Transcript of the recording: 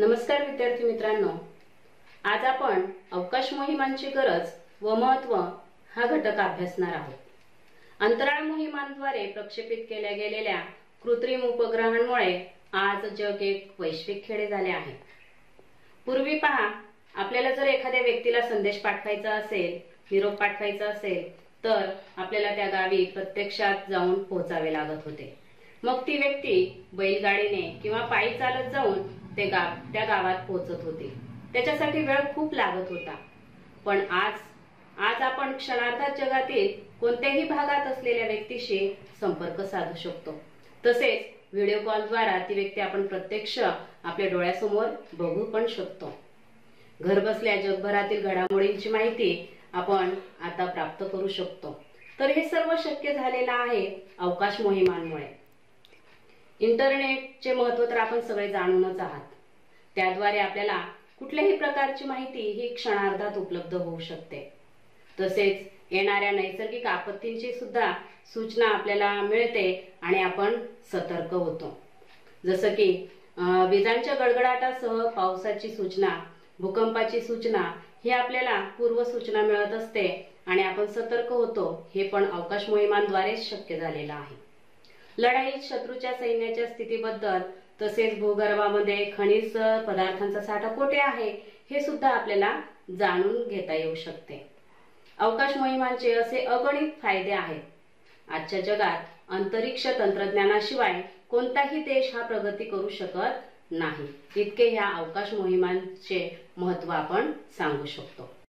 नमस्कार विद्यार्थी मित्रांनो, आज आपण अवकाश मोहिमांची गरज व महत्त्व हा घटक अभ्यासणार आहोत। अंतराळ मोहिमांद्वारे प्रक्षेपित केल्या गेलेल्या कृत्रिम उपग्रहांमुळे आज जग एक वैश्विक खेडे झाले आहे। पूर्वी पहा, आपल्याला जर एखाद्या व्यक्तीला संदेश पाठवायचा असेल, निरोप पाठवायचा असेल तर आपल्याला त्या गावी प्रत्यक्षात जाऊन पोहोचावे लागत होते। मग ती व्यक्ती बैलगाडीने किंवा पायी चालत जाऊन त्या गावात पोहोचत होती। त्याच्यासाठी वेळ खूप लागत होता। पण आज आपण क्षणार्धात जगातील कोणत्याही भागात असलेल्या व्यक्तीशी संपर्क साधू शकतो। तसेच व्हिडिओ कॉलद्वारा ती व्यक्ती आपण प्रत्यक्ष आपल्या डोळ्यासमोर बघू पण शकतो। घरबसल्या जगभरातील घडामोडींची माहिती आपण आता प्राप्त करू शकतो। तर हे सर्व शक्य झालेलं आहे अवकाश मोहिमांमुळे। इंटरनेटचे महत्त्व तर आपण सगळे जाणूनच आहात। त्याद्वारे आपल्याला कुठल्याही प्रकारची माहिती ही क्षणार्धात उपलब्ध होऊ शकते। तसेच येणाऱ्या नैसर्गिक आपत्तींची सुद्धा सूचना आपल्याला मिळते आणि आपण सतर्क होतो। जसं की विजांच्या गडगडाटासह पावसाची सूचना, भूकंपाची सूचना ही आपल्याला पूर्व सूचना मिळत असते आणि आपण सतर्क होतो। हे पण अवकाश मोहिमांद्वारेच शक्य झालेलं आहे। लढाईत शत्रूच्या सैन्याच्या स्थितीबद्दल, तसेच भूगर्भामध्ये खनिज पदार्थांचा साठा कोठे आहे हे सुद्धा आपल्याला जाणून घेता येऊ शकते। अवकाश मोहिमांचे असे अगणित फायदे आहेत। आजच्या जगात अंतरिक्ष तंत्रज्ञानाशिवाय कोणताही देश हा प्रगती करू शकत नाही, इतके ह्या अवकाश मोहिमांचे महत्त्व आपण सांगू शकतो।